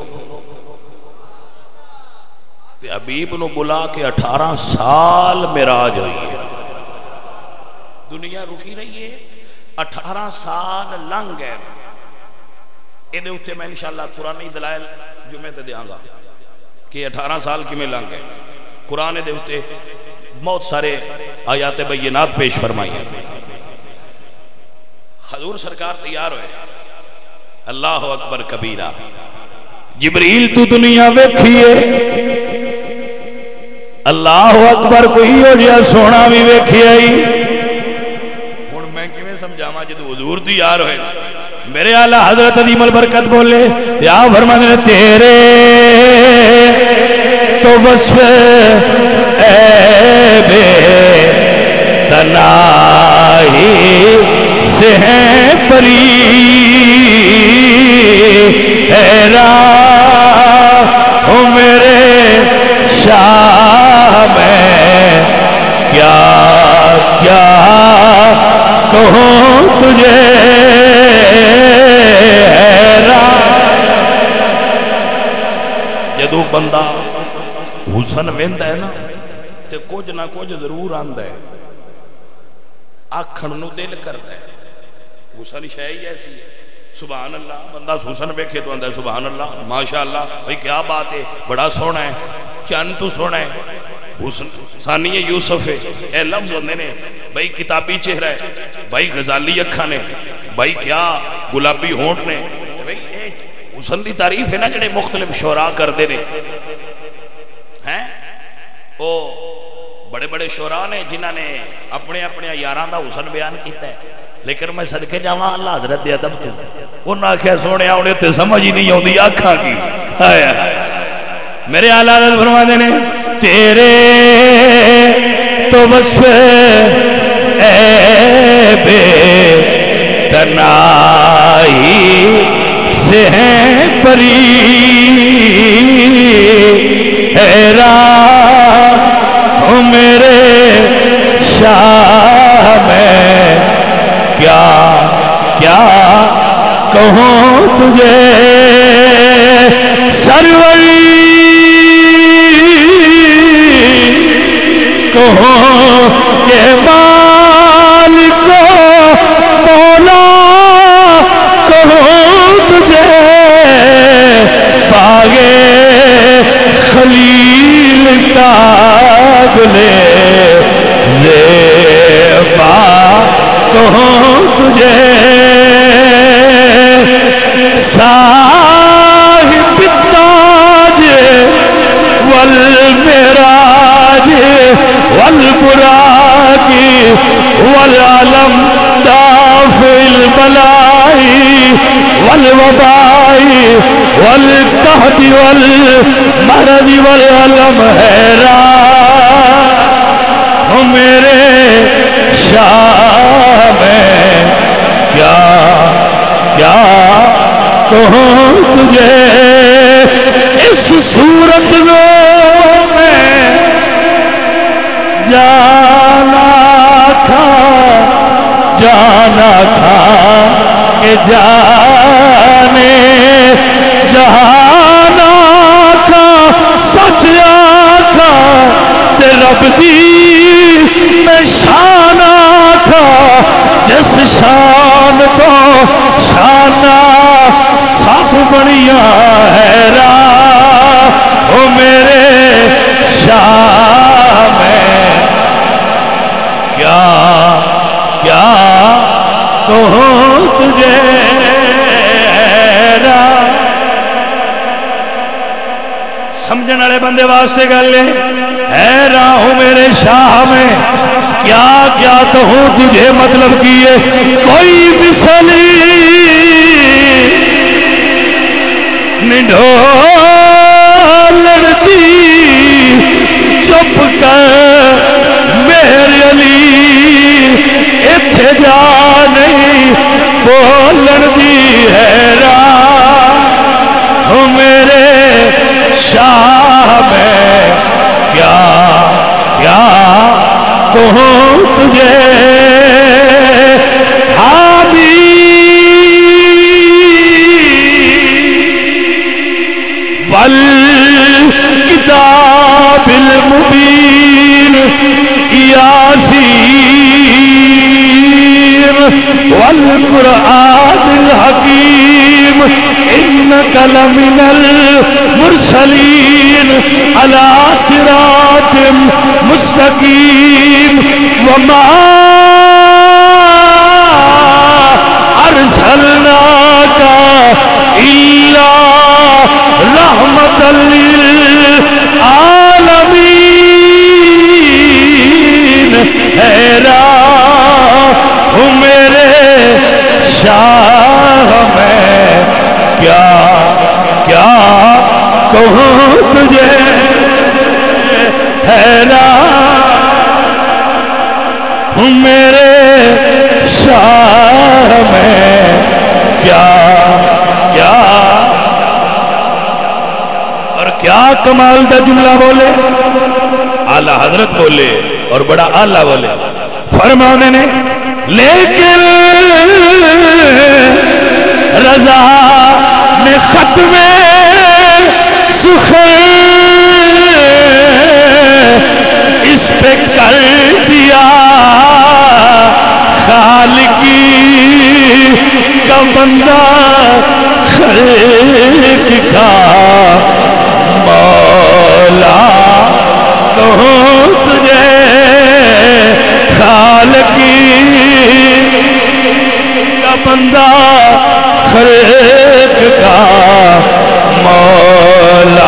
A: تے حبیب نو بلا کے اٹھارہ سال معراج ہوئی ہے دنیا رکی رہی ہے اٹھارہ سال لنگ گئے اے دے اتے میں انشاءاللہ قرآنی دلائل جمعے تے دیاں گا کہ اٹھارہ سال کی میں لنگ گئے قرآن دے اتے بہت سارے آیات بینات پیش فرمائی ہیں حضور سرکار تیار ہوئے اللہ اکبر کبیرہ جبریل تو دنیا ویکھیے اللہ اکبر کوئی ہو جیا سونا بھی ویکھیے ہی اور میں کیویں سمجھاواں جدوں حضور تیار ہوئے میرے اعلی حضرت عظیم البرکت بولے یا فرماتے ہیں تیرے تو وصف اے بے تناہی سے ہیں پری حیران ہوں میرے شاہ میں کیا کیا کہوں تجھے جدو بندہ حسن ویندہ ہے نا تے کچھ نہ کچھ ضرور آندہ ہے آکھن نو دل کرتا ہے حسن شاہی ایسی ہے سبحان اللہ بندہ حسن بیکھے تو آندہ ہے سبحان اللہ ماشاءاللہ بھئی کیا بات ہے بڑا سونا ہے چند تو سونا ہے حسن ثانی یوسف ہے اے لفظ ہوندے نے بھئی کتابی چہرہ ہے بھئی غزالی اکھا نے بھئی کیا گلابی ہونٹ نے بھئی اے حسن دی تعریف ہے نا جڑے مختلف شعراء کر دے نے ہیں او بڑے بڑے شعراء نے جنہاں نے اپنے اپنے یاران دا حسن بیان کیتا ہے لیکن میں صدقے جاواں اللہ حضرت دے ادب تو انہاں کیا سونے انہیں تے سمجھ ہی نہیں ہوندی آنکھاں کی میرے اعلیٰ حضرت فرماتے ہیں تیرے تو وصف عیب تنہائی سے ہیں پری حیران ہوں میرے شاہ میں کیا کیا کہوں تجھے سروری کہوں کہ مالک مولا کہوں تجھے باغے خلیل کا گلے زیبا کہوں تجھے صاحب التاج والمراج والبراق والعلم دافع البلاء والوباء والقحط والمرض والعلم حیران ہوں میرے شاہ میں کیا کیا کہوں تجھے اس صورت میں جانا تھا جانا تھا کہ جانے جہانا تھا سچ آکھا تے رب دی میں شانا تھا جس شان کو شانا سب بڑیا حیران ہو میرے شاہ میں کیا کیا کہوں تجھے حیران سمجھن والے بندے واسطے گل ہے حیران ہوں میرے شاہ میں کیا کیا کہوں تجھے مطلب کیے کوئی بسلی نڈھولتی چپ کر میرے علی اتھے جا نہیں بولن دی حیران ہو میرے شاہ میں کیا کیا کہوں تجھے حامی والکتاب المبین یاسین والقرآن الحکیم انک لمن المرسلین علی صراط مستقیم وما ارسلناک الا رحمت للعالمین حیران ہوں میرے شاہ میں کیا کیا کہوں تجھے حیران ہوں میرے شاہ میں کیا کیا اور کیا کمال دا جملہ بولے اعلیٰ حضرت بولے اور بڑا اعلیٰ بولے فرمانے نے لیکن رضا نے ختم سخن اس پہ کر دیا خالقی کا بندہ خالق کا مولا کہوں تجھے خالقی کا بندہ خالق کا مولا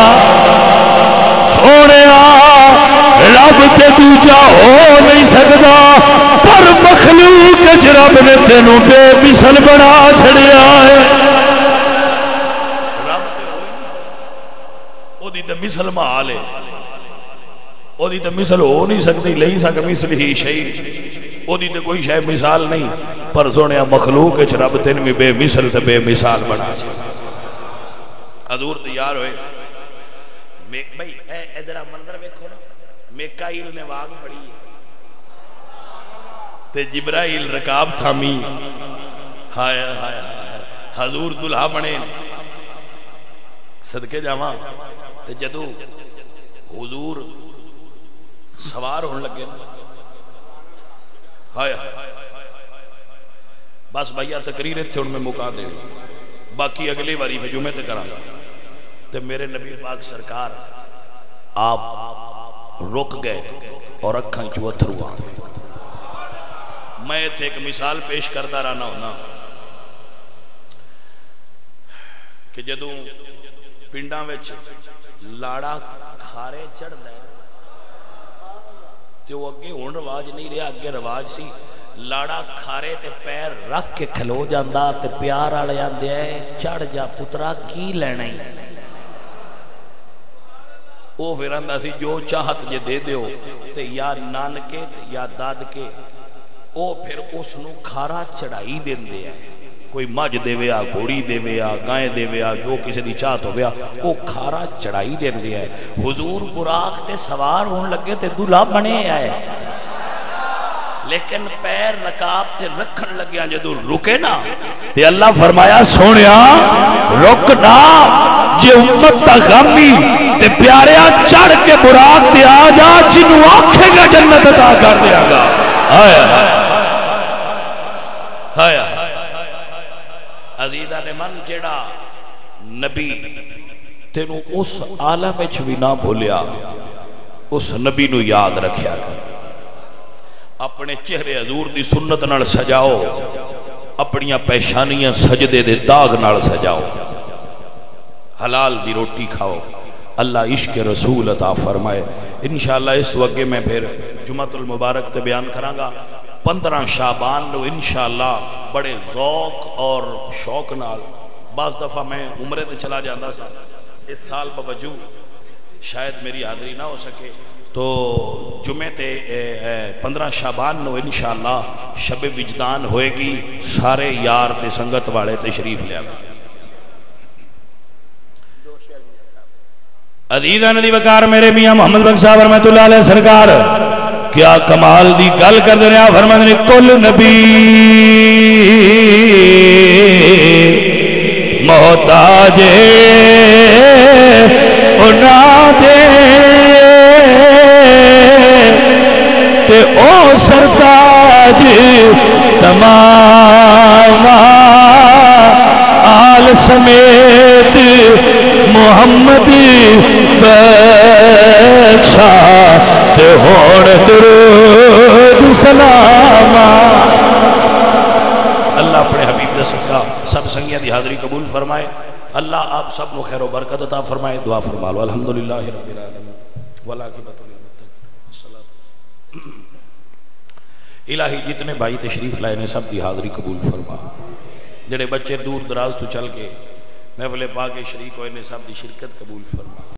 A: سونے رب تے دوجا ہو نہیں سکتا پر مخلوق رب نے تینوں بے مثل بنا چھڑیا ہے رب تے ہوئی او دی تے مثل محال ہے او دی تے مثل ہو نہیں سکتی، لئی سک مثل ہی شئی، او دی تے کوئی شے مثال نہیں، پر سونے مخلوق اچ رب تین بھی بے مثل تے بے مثال بنا حضور تیار ہوئے بھائی ادھر منظر ویکھو نا، میکائیل نے واگ پڑی تے جبرائیل رکاب تھامی، ہائے ہائے حضور دلہا بنے صدقے جاواں تے جدو حضور سوار ہونے لگے ہائے بس بھائیہ تقریر تھے ان میں مکا دے باقی اگلی باری میں جمعے تے کراں گا تے میرے نبی پاک سرکار آپ رک گئے اور اکھاں چوتھر ہوا میں تھے ایک مثال پیش کرتا رہنا ہونا کہ جدوں پنڈاں وچ لاڑا کھارے چڑھ دے تے وہ اگے ہون رواج نہیں رہا، اگے رواج سی لاڑا کھارے تے پیر رکھ کے کھلو جاندہ تے پیار آڑے جاندے ہے چڑھ جا پترا کی لینا ہی وہ پھر اندہ سی جو چاہت جے دے دیو تے یا نانکے تے یا داد کے وہ پھر اس نو کھارا چڑھائی دین دے ہے، کوئی مجھ دے ویا گھوڑی دے ویا گائیں دے ویا جو کسی دی چاہت ہو ویا وہ کھارا چڑھائی دین دے ہے۔ حضور براق تے سوار ہون لگے تے دلہا بنے آئے لیکن پیر رکاب تے رکھن لگیا جدو رکے نا تے اللہ فرمایا سونیا رکنا جے امت تا غمی تے پیاریا چڑھ کے براق تے آ جا جنو آنکھے گا جنت عطا کر دیا گا۔ آیا آیا عزیزہ نے من جڑا نبی تینو اس عالم وچ بھی نہ بھولیا اس نبی نو یاد رکھیا کر، اپنے چہرے حضور دی سنت نال سجاؤ، اپنیاں پیشانیاں سجدے دے داغ نال سجاؤ، حلال دی روٹی کھاؤ، اللہ عشق رسول عطا فرمائے۔ انشاءاللہ اس وقت میں پھر جمعۃ المبارک تے بیان کراں گا، پندرہ شعبان نو انشاءاللہ بڑے ذوق اور شوق نال، بعض دفعہ میں عمرے تے چلا جاندہ سا، اس سال باوجود شاید میری حاضری نہ ہو سکے تو جمعے تے پندرہ شعبان نو انشاءاللہ شب وجدان ہوئے گی، سارے یار تے سنگت والے تشریف لے آگا۔ عزیزہ ندی وقار میرے میاں محمد بخش صاحب رحمت اللہ علیہ سرکار کیا کمال دی گل کر دے رہا فرماتے ہیں کل نبی محتاج انا دے تے او سرتاج تمام آل سمیت محمد بخشا تے ہون درود سلام۔ اللہ اپنے حبیب دے صدقہ سب سنگیاں دی حاضری قبول فرمائے، اللہ آپ سب کو خیر و برکت عطا فرمائے، دعا فرما لو الحمدللہ رب العالمین والعاقبۃ للمتقین۔ الہی جتنے بھائی تشریف لائے نے سب دی حاضری قبول فرما، جڑے بچے دور دراز تو چل کے محفل پاک شریک ہوئے نے سب دی شرکت قبول فرما۔